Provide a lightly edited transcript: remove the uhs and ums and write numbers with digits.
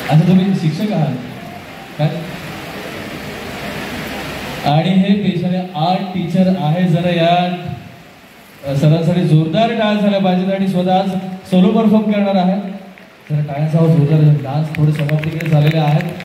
आता तुम्ही शिक्षक आहात काय? आणि हे पेशाने आर्ट टीचर आहे. जरा या सरांसाठी जोरदार टाळ्या झाल्या पाहिजेत. आणि स्वतः आज सोलो परफॉर्म करणार आहे. जरा टाळ्यांचा जोरदार डान्स थोडे समाप्ती झालेले आहेत.